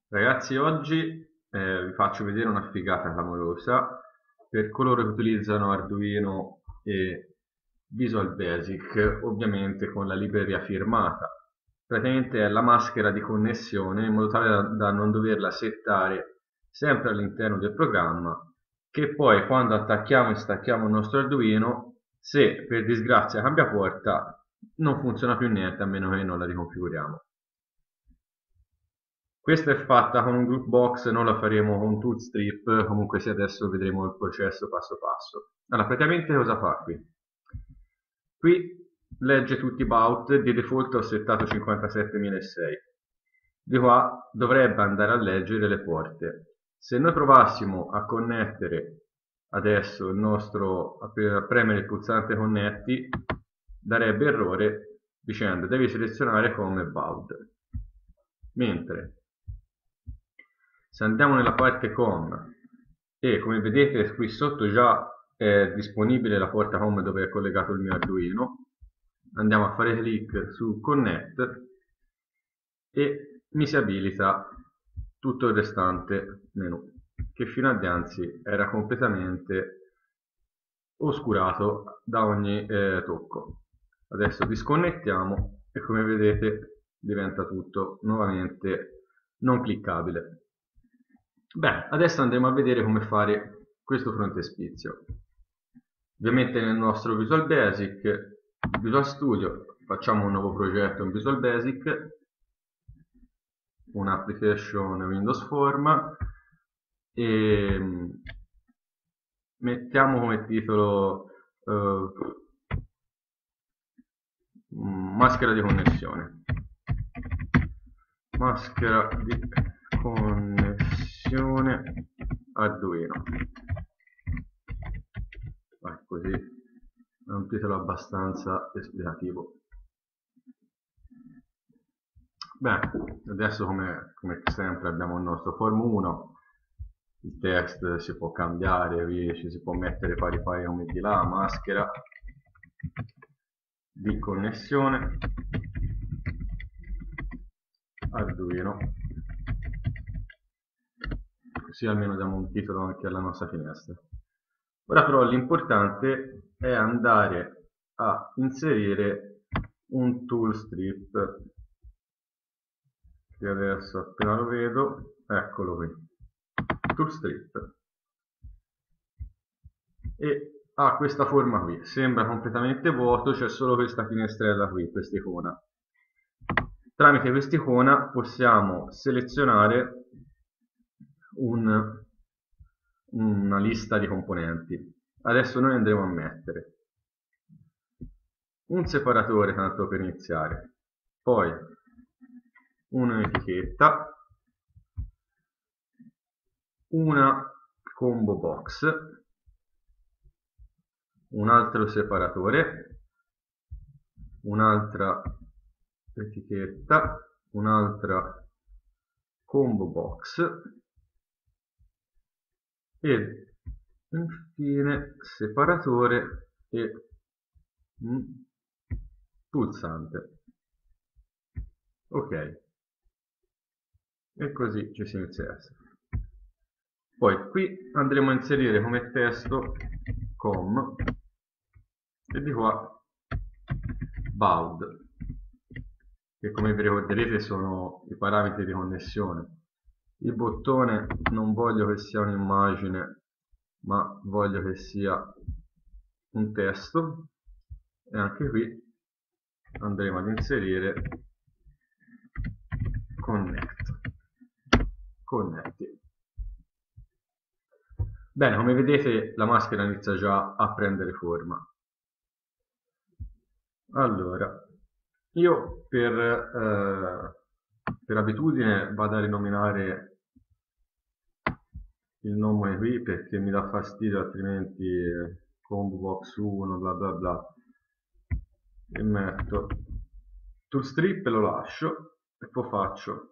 Ragazzi, oggi vi faccio vedere una figata clamorosa per coloro che utilizzano Arduino e Visual Basic, ovviamente con la libreria firmata. Praticamente è la maschera di connessione in modo tale da non doverla settare sempre all'interno del programma, che poi quando attacchiamo e stacchiamo il nostro Arduino, se per disgrazia cambia porta, non funziona più niente a meno che non la riconfiguriamo. Questa è fatta con un group box, non la faremo con Toolstrip, comunque se adesso vedremo il processo passo passo. Allora, praticamente cosa fa qui? Qui legge tutti i baud, di default ho settato 57.006. Di qua dovrebbe andare a leggere le porte. Se noi provassimo a connettere adesso il nostro, a premere il pulsante connetti, darebbe errore dicendo devi selezionare come baud. Mentre se andiamo nella parte com e come vedete qui sotto già è disponibile la porta home dove è collegato il mio Arduino, andiamo a fare clic su connect e mi si abilita tutto il restante menu che fino a dianzi era completamente oscurato da ogni tocco. Adesso disconnettiamo e come vedete diventa tutto nuovamente non cliccabile. Bene, adesso andremo a vedere come fare questo frontespizio. Ovviamente nel nostro Visual Basic, Visual Studio, facciamo un nuovo progetto in Visual Basic, un'application Windows Form e mettiamo come titolo maschera di connessione. Maschera di connessione Arduino. Così è un titolo abbastanza esplicativo. Bene, adesso come sempre abbiamo il nostro form 1, il text si può cambiare, ci si può mettere pari pari come di là, maschera di connessione Arduino, così almeno diamo un titolo anche alla nostra finestra. Ora però l'importante è andare a inserire un toolstrip che adesso appena lo vedo, eccolo qui, toolstrip, e ha questa forma qui, sembra completamente vuoto, c'è solo questa finestrella qui, quest'icona. Tramite quest'icona possiamo selezionare una lista di componenti. Adesso noi andremo a mettere un separatore tanto per iniziare, poi un'etichetta, una combo box, un altro separatore, un'altra etichetta, un'altra combo box e infine separatore e pulsante. Ok, e così ci si inizia a essere. Poi qui andremo a inserire come testo com e di qua baud, che come vi ricorderete sono i parametri di connessione. Il bottone non voglio che sia un'immagine, ma voglio che sia un testo, e anche qui andremo ad inserire connetti. Bene, come vedete la maschera inizia già a prendere forma. Allora, io per abitudine vado a rinominare il nome qui perché mi dà fastidio, altrimenti combo box 1 bla bla bla, e metto toolstrip e lo lascio e poi faccio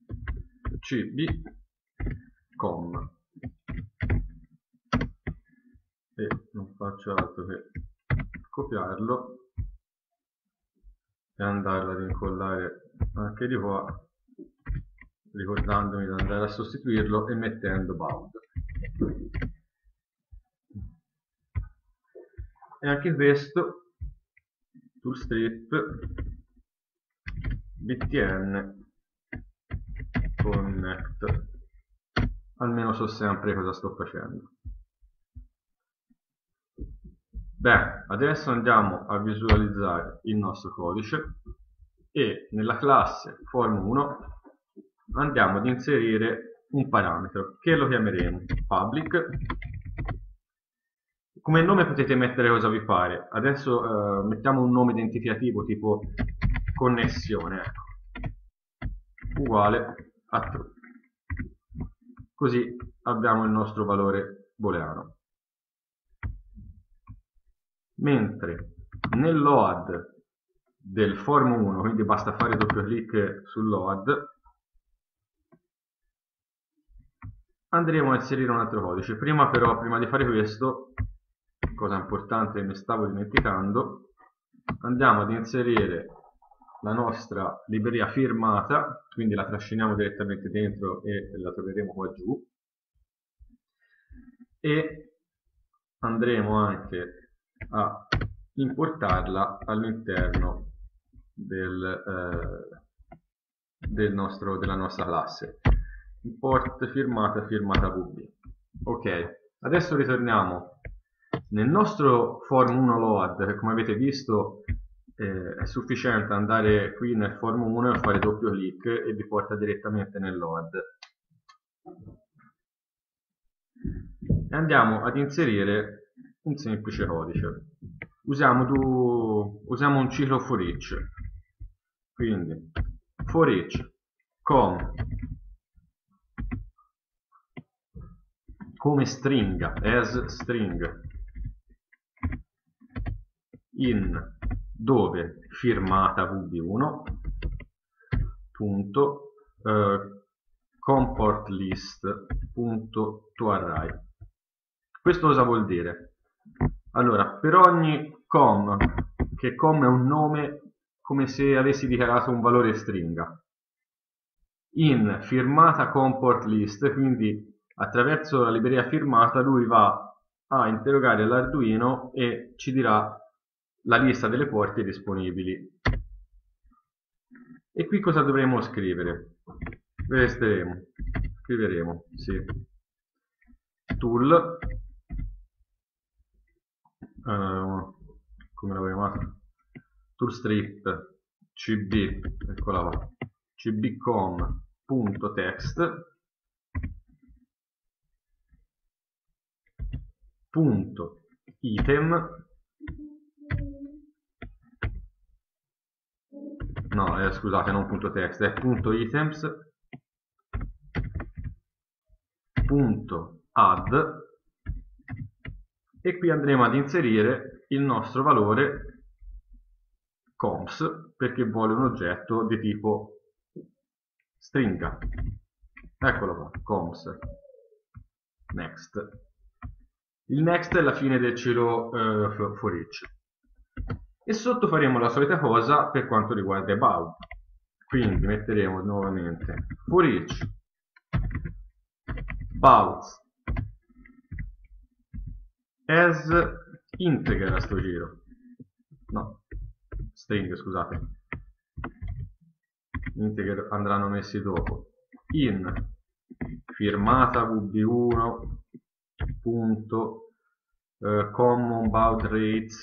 cb.com e non faccio altro che copiarlo e andarlo ad incollare anche di qua ricordandomi di andare a sostituirlo e mettendo baud. E anche questo toolstrip btn connect, almeno so sempre cosa sto facendo. Beh, adesso andiamo a visualizzare il nostro codice e nella classe form1 andiamo ad inserire un parametro che lo chiameremo public. Come nome potete mettere cosa vi pare. Adesso mettiamo un nome identificativo tipo connessione, ecco, uguale a true. Così abbiamo il nostro valore booleano. Mentre nel load del form1, quindi basta fare doppio clic sul load, andremo a inserire un altro codice. Prima però, prima di fare questo, cosa importante che mi stavo dimenticando, andiamo ad inserire la nostra libreria firmata, quindi la trasciniamo direttamente dentro e la troveremo qua giù, e andremo anche a importarla all'interno della nostra classe. Import firmata vb. Ok, adesso ritorniamo nel nostro form1 load, che come avete visto è sufficiente andare qui nel form1 e fare doppio clic e vi porta direttamente nel load. E andiamo ad inserire un semplice codice. Usiamo un ciclo for each, quindi for each come stringa, as string, in dove firmata vb1 punto comport list punto toArray. Questo cosa vuol dire? Allora, per ogni com, che com è un nome come se avessi dichiarato un valore stringa, in firmata comport list, quindi attraverso la libreria firmata lui va a interrogare l'Arduino e ci dirà la lista delle porte disponibili. E qui cosa dovremo scrivere? Scriveremo sì, tool, come l'avevo chiamato? Toolstrip cb, eccola qua, cbcom.text punto item, no, scusate, non punto text, è punto items punto add, e qui andremo ad inserire il nostro valore coms, perché vuole un oggetto di tipo stringa. Eccolo qua, coms next. Il next è la fine del ciclo for each. E sotto faremo la solita cosa per quanto riguarda about. Quindi metteremo nuovamente for each about as integer a sto giro. No, string, scusate. Integer andranno messi dopo. In firmata vb1 punto common baud rates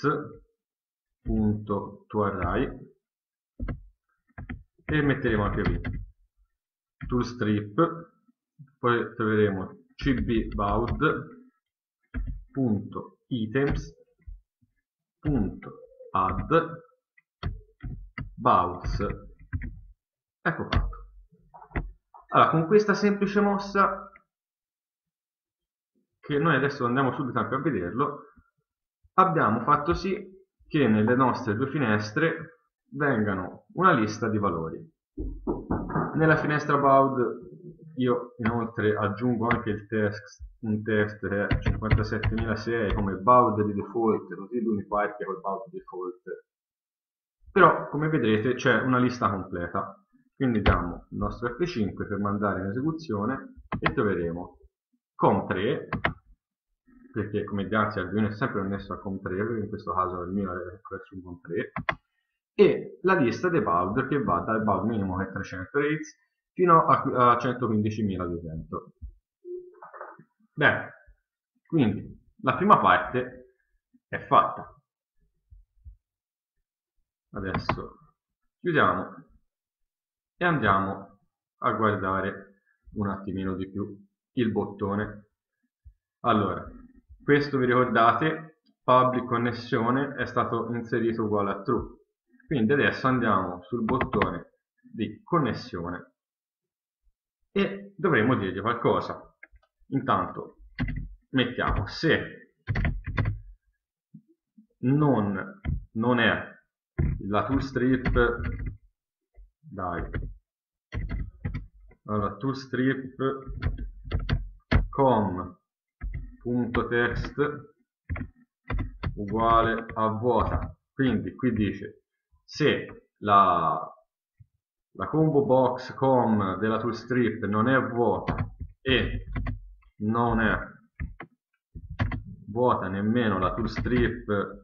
punto toArray, e metteremo anche qui toolstrip, poi troveremo cbbaud punto items punto add bauds. Ecco fatto. Allora, con questa semplice mossa, che noi adesso andiamo subito anche a vederlo, abbiamo fatto sì che nelle nostre due finestre vengano una lista di valori. Nella finestra baud io inoltre aggiungo anche un text che è 57006 come baud di default, così lui mi parte col baud default. Però come vedrete c'è una lista completa. Quindi diamo il nostro F5 per mandare in esecuzione e troveremo COM3, perché come dice Arduino è sempre connesso a COM3, perché in questo caso il mio è verso COM3, e la lista dei baud che va dal baud minimo che è 300 Hz fino a 115.200. Bene, quindi la prima parte è fatta. Adesso chiudiamo e andiamo a guardare un attimino di più il bottone. Allora, questo vi ricordate, public connessione è stato inserito uguale a true. Quindi adesso andiamo sul bottone di connessione e dovremo dirgli qualcosa. Intanto mettiamo se non è la toolstrip, dai, allora toolstrip com.text uguale a vuota. Quindi qui dice se la combo box com della toolstrip non è vuota e non è vuota nemmeno la toolstrip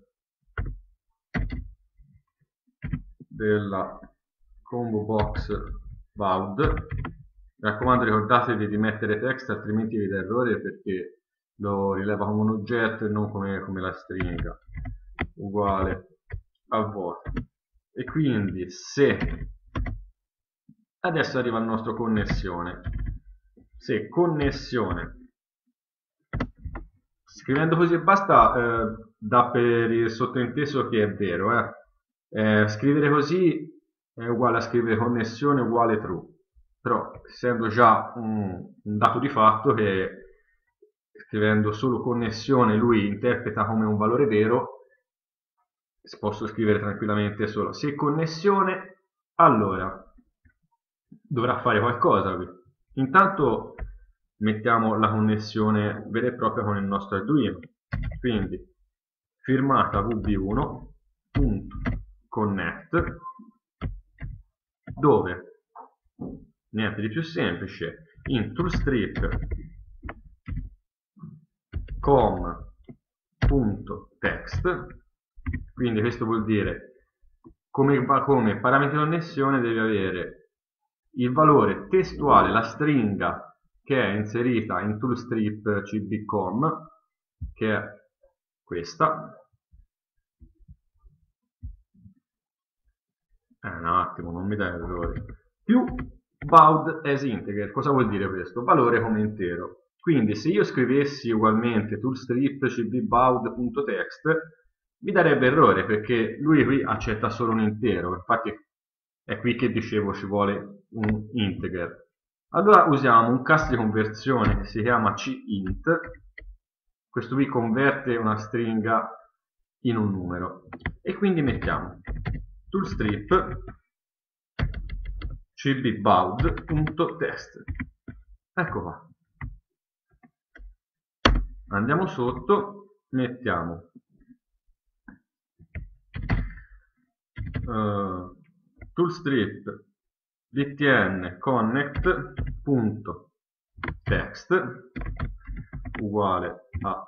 della combo box baud. Mi raccomando, ricordatevi di mettere text, altrimenti vi dà errore perché lo rileva come un oggetto e non come la stringa, uguale a vuota. E quindi se adesso arriva il nostro connessione, se connessione, scrivendo così basta, dà per il sottointeso che è vero, scrivere così è uguale a scrivere connessione uguale true, però essendo già un dato di fatto che scrivendo solo connessione lui interpreta come un valore vero, posso scrivere tranquillamente solo se connessione, allora dovrà fare qualcosa qui. Intanto mettiamo la connessione vera e propria con il nostro Arduino, quindi firmata vb1.connect, dove niente di più semplice, in toolstrip com.text, quindi questo vuol dire come parametro di connessione devi avere il valore testuale, la stringa che è inserita in toolstrip cbcom, che è questa. Un attimo, non mi dà errori. Più baud as integer. Cosa vuol dire questo? Valore come intero. Quindi se io scrivessi ugualmente toolstrip cbbaud.text mi darebbe errore perché lui qui accetta solo un intero. Infatti è qui che dicevo ci vuole un integer. Allora usiamo un cast di conversione che si chiama cint. Questo qui converte una stringa in un numero e quindi mettiamo toolstrip cbbaud.text. Ecco qua. Andiamo sotto, mettiamo toolstrip dtn connect.text uguale a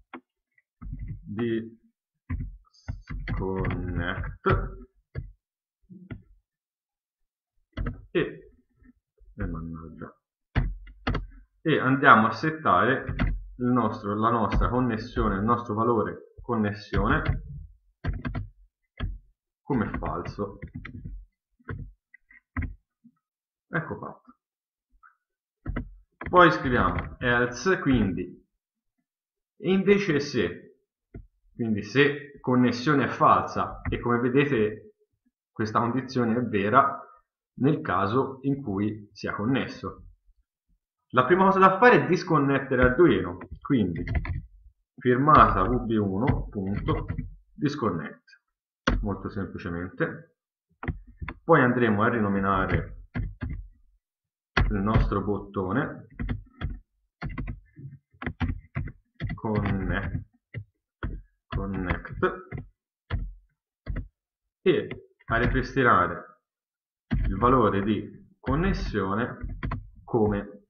disconnect e andiamo a settare la nostra connessione, il nostro valore connessione come falso. Ecco fatto. Poi scriviamo else, quindi invece se, quindi se connessione è falsa e come vedete questa condizione è vera nel caso in cui sia connesso. La prima cosa da fare è disconnettere Arduino, quindi firmata vb1.disconnect, molto semplicemente. Poi andremo a rinominare il nostro bottone connect e a ripristinare il valore di connessione come,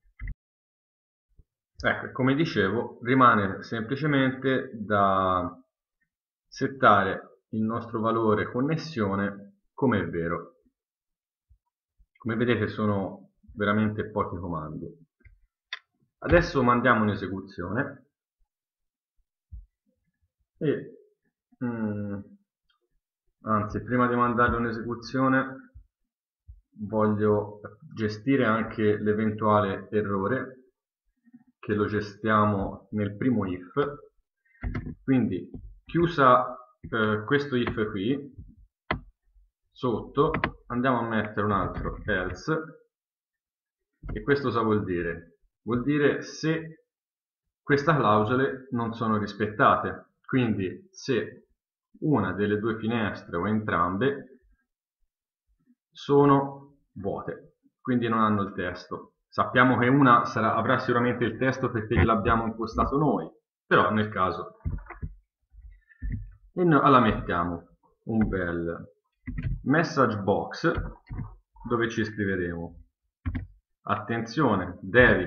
ecco, come dicevo, rimane semplicemente da settare il nostro valore connessione come è vero. Come vedete sono veramente pochi comandi. Adesso mandiamo un'esecuzione e anzi, prima di mandare un'esecuzione voglio gestire anche l'eventuale errore, che lo gestiamo nel primo if. Quindi chiusa questo if qui, sotto andiamo a mettere un altro else, e questo cosa vuol dire? Vuol dire se queste clausole non sono rispettate, quindi se una delle due finestre o entrambe sono vuote, quindi non hanno il testo. Sappiamo che una avrà sicuramente il testo perché gliel'abbiamo impostato noi, però nel caso. E noi alla mettiamo un bel message box dove ci scriveremo: attenzione, devi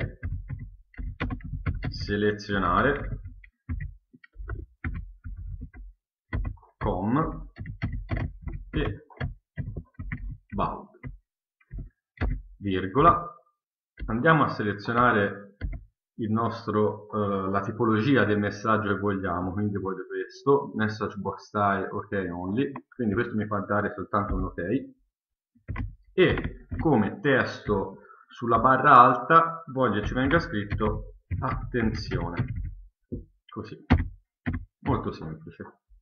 selezionare com e baud, virgola, andiamo a selezionare il nostro, la tipologia del messaggio che vogliamo, quindi voglio questo, message box style ok only, quindi questo mi fa dare soltanto un ok, e come testo sulla barra alta voglio ci venga scritto attenzione, così, molto semplice.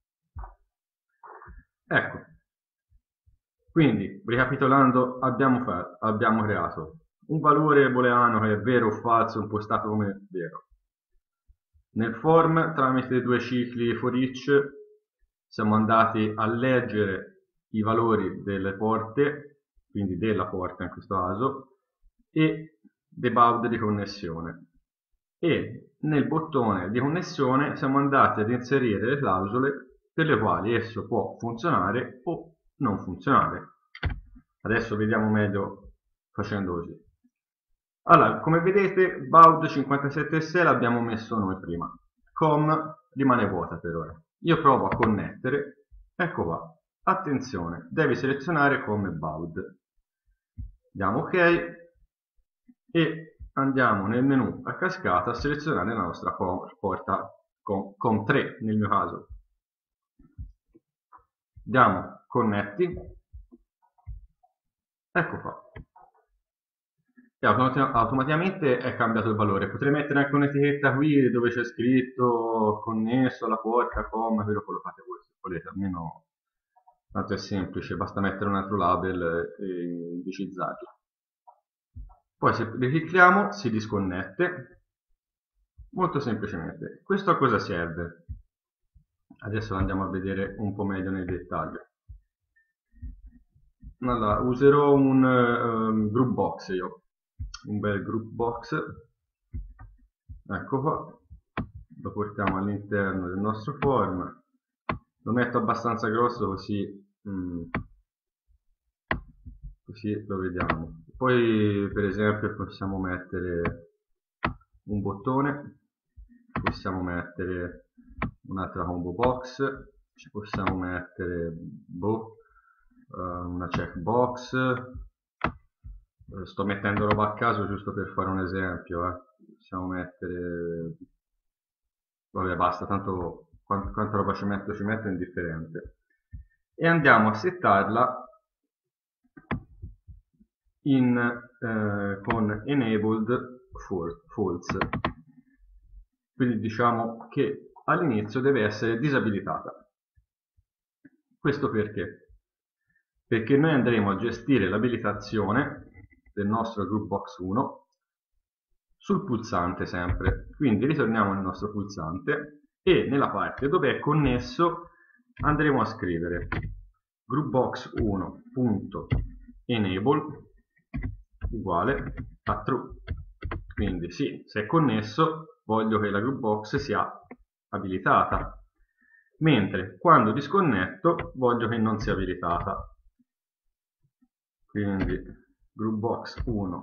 Ecco, quindi ricapitolando abbiamo creato un valore booleano che è vero o falso impostato come vero. Nel form tramite due cicli for each siamo andati a leggere i valori delle porte, quindi della porta in questo caso, e dei baud di connessione, e nel bottone di connessione siamo andati ad inserire le clausole per le quali esso può funzionare o non funzionare. Adesso vediamo meglio facendo così. Allora, come vedete, baud 57S l'abbiamo messo noi prima, com rimane vuota per ora. Io provo a connettere, ecco qua, attenzione, devi selezionare com e baud. Diamo ok e andiamo nel menu a cascata a selezionare la nostra porta com3 nel mio caso. Diamo connetti, ecco qua, e automaticamente è cambiato il valore. Potrei mettere anche un'etichetta qui dove c'è scritto connesso alla porta com, ve lo collocate voi se volete, almeno tanto è semplice, basta mettere un altro label e indicizzarlo. Poi se riclicchiamo si disconnette, molto semplicemente. Questo a cosa serve? Adesso lo andiamo a vedere un po' meglio nel dettaglio. Allora, userò un group box io, un bel group box, ecco qua, lo portiamo all'interno del nostro form, lo metto abbastanza grosso così lo vediamo. Poi per esempio possiamo mettere un bottone, possiamo mettere un'altra combo box, ci possiamo mettere una checkbox, sto mettendo roba a caso giusto per fare un esempio, possiamo mettere, vabbè basta, tanto quanta roba ci metto è indifferente, e andiamo a settarla con enabled false, quindi diciamo che all'inizio deve essere disabilitata. Questo perché? Perché noi andremo a gestire l'abilitazione del nostro group box 1 sul pulsante sempre, quindi ritorniamo nel nostro pulsante e nella parte dove è connesso andremo a scrivere groupbox1.enable uguale a true, quindi sì, se è connesso voglio che la group box sia abilitata, mentre quando disconnetto voglio che non sia abilitata. quindi groupbox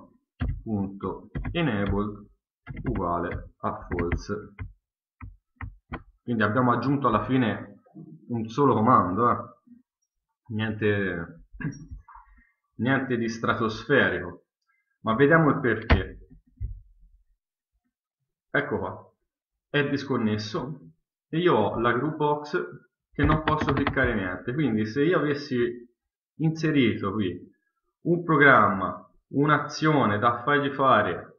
1.enabled uguale a false. Quindi abbiamo aggiunto alla fine un solo comando, niente di stratosferico, ma vediamo il perché. Ecco qua, è disconnesso e io ho la group box che non posso cliccare niente. Quindi se io avessi inserito qui un programma, un'azione da fargli fare,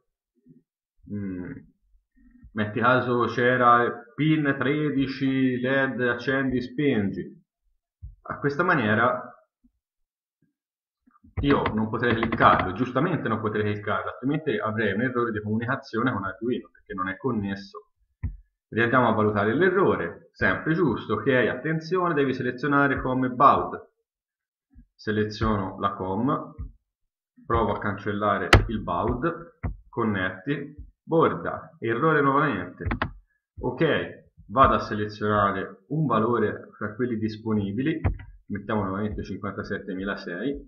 metti caso c'era pin 13 led accendi spingi, a questa maniera io non potrei cliccarlo, giustamente non potrei cliccarlo, altrimenti avrei un errore di comunicazione con Arduino perché non è connesso. Riandiamo a valutare l'errore, sempre giusto, ok, attenzione, devi selezionare COM e baud. Seleziono la COM, provo a cancellare il baud, connetti, borda, errore nuovamente, ok, vado a selezionare un valore fra quelli disponibili, mettiamo nuovamente 57.006.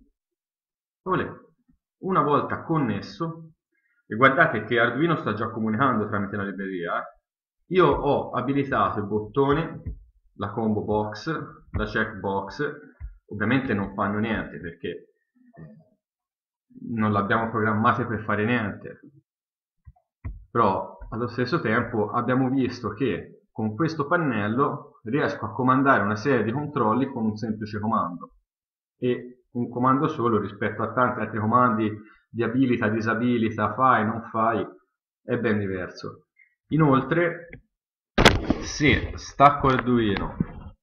Una volta connesso, e guardate che Arduino sta già comunicando tramite la libreria, io ho abilitato il bottone, la combo box, la checkbox, ovviamente non fanno niente perché non l'abbiamo programmate per fare niente, però allo stesso tempo abbiamo visto che con questo pannello riesco a comandare una serie di controlli con un semplice comando e un comando solo rispetto a tanti altri comandi di abilita, disabilita, fai, non fai, è ben diverso. Inoltre, se stacco Arduino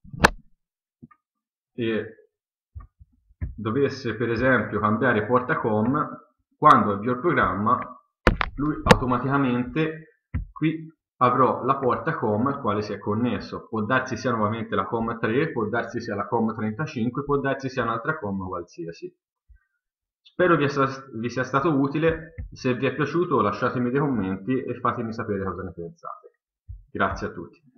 e dovesse per esempio cambiare porta COM, quando avvio il programma, lui automaticamente qui avrò la porta COM al quale si è connesso. Può darsi sia nuovamente la COM 3, può darsi sia la COM 35, può darsi sia un'altra COM qualsiasi. Spero vi sia stato utile, se vi è piaciuto lasciatemi dei commenti e fatemi sapere cosa ne pensate. Grazie a tutti.